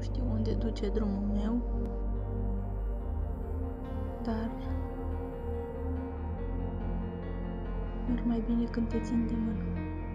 știu unde duce drumul meu, dar merg mai bine când te țin de mână.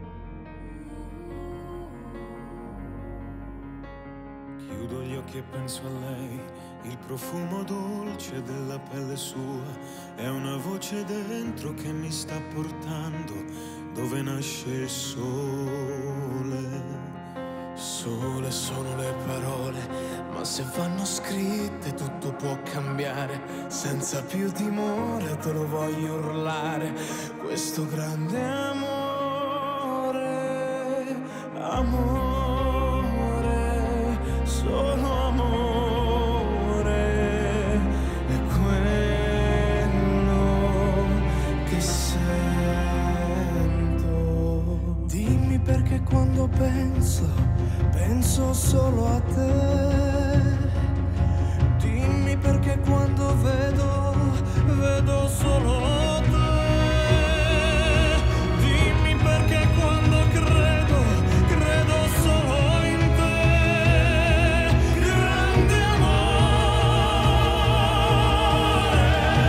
Chiudo gli occhi e penso a lei, il profumo dolce della pelle sua, è una voce dentro che mi sta portando dove nasce il sole. Sole sono le parole, ma se vanno scritte tutto può cambiare. Senza più timore te lo voglio urlare, questo grande amore, amore, solo amore, è quello che sento. Dimmi perché quando penso solo a te. Dimmi perché quando vedo solo te. Dimmi perché quando credo solo in te. Grande amore.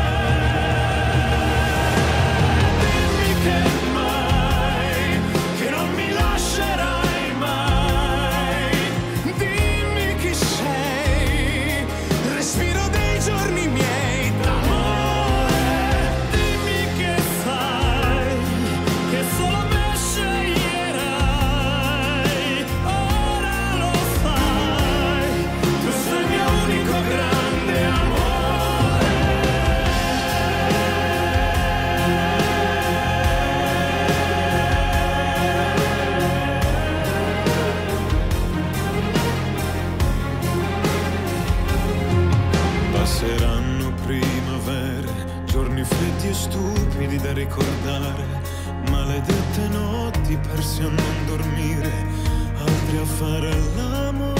Dimmi che mai, che non mi lascerai mai. Dimmi chi sei, respiro dei giorni miei d'amore. Dimmi che sai, che solo me sceglierai. Ora lo sai, questo è il mio unico grande amore. Passeranno primavere, giorni freddi e stupidi da ricordare, maledette notti persi a non dormire, altri a fare l'amore.